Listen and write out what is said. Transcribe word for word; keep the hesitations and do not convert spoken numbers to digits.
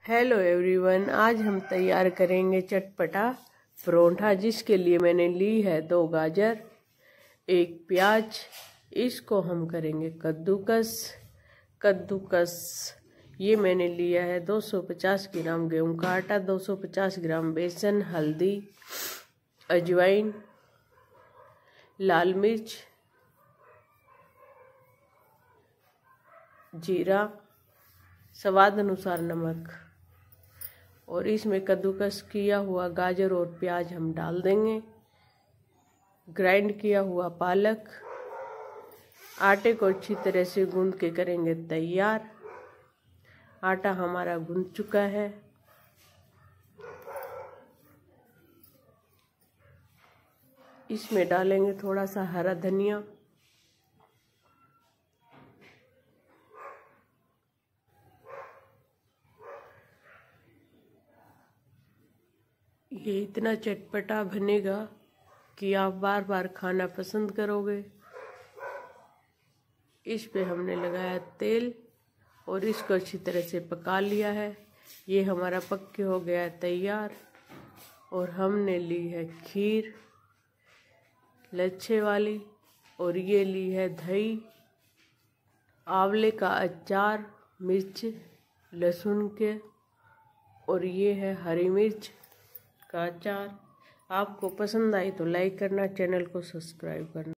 Hello everyone, आज हम तैयार करेंगे चटपटा परोठा, जिसके लिए मैंने ली है दो गाजर, एक प्याज। इसको हम करेंगे कद्दूकस। कद्दूकस ये मैंने लिया है दो सौ पचास ग्राम गेहूं का आटा, दो सौ पचास ग्राम बेसन, हल्दी, अजवाइन, लाल मिर्च, जीरा, स्वाद अनुसार नमक। और इसमें कद्दूकस किया हुआ गाजर और प्याज हम डाल देंगे। ग्राइंड किया हुआ पालक। आटे को अच्छी तरह से गूंद के करेंगे तैयार। आटा हमारा गूंद चुका है। इसमें डालेंगे थोड़ा सा हरा धनिया, ये इतना चटपटा बनेगा कि आप बार बार खाना पसंद करोगे। इस पे हमने लगाया तेल और इसको अच्छी तरह से पका लिया है। ये हमारा पक के हो गया है तैयार। और हमने ली है खीर लच्छे वाली, और ये ली है दही, आंवले का अचार, मिर्च लहसुन के, और ये है हरी मिर्च का अचार। आपको पसंद आई तो लाइक करना, चैनल को सब्सक्राइब करना।